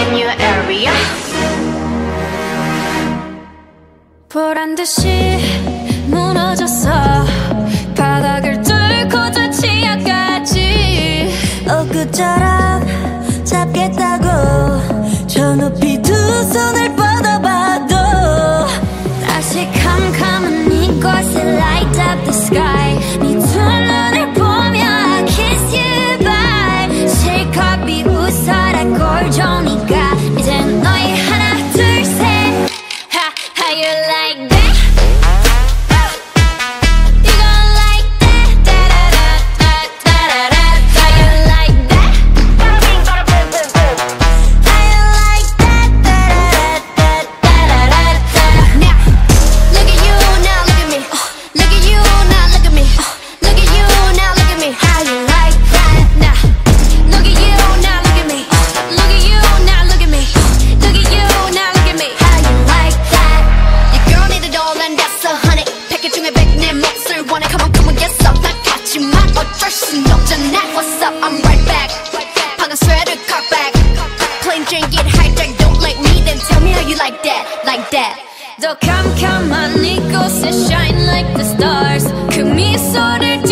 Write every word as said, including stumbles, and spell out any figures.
in your area. 보란듯이 무너졌어. 바닥을 뚫고 저 치아까지 엊그처럼 잡겠다고 저 높이 두 손을 뻗어봐도 다시 캄캄한 이곳에 light up the sky. 네 두 눈을 보며 I kiss you bye. 실컷 비웃어라 꼴좋으니까 이젠 너희 하나 둘 셋. Ha, how you like that? You gon' like that? Da-da-da-da-da-da-da. How you like that? How you like that? Da-da-da-da-da-da-da. Now, look at you, now look at me. Look at you, now look at me. Look at you, now look at me. How you like that? Now, look at you, now look at me. Look at you, now look at me. Look at you, now look at me. How you like that? Your girl need a doll and that's a honey. 패킷 중에 백 내 몫을 원해. Come on, come on, yes up. 나 같지만 어쩔 순 없잖아. What's up? I'm right back. 방금 sweater cut back. Plain Jane get hijacked. Don't like me, then tell me how you like that, like that. 더 캄캄한 이곳에 shine like the stars. 그 미소를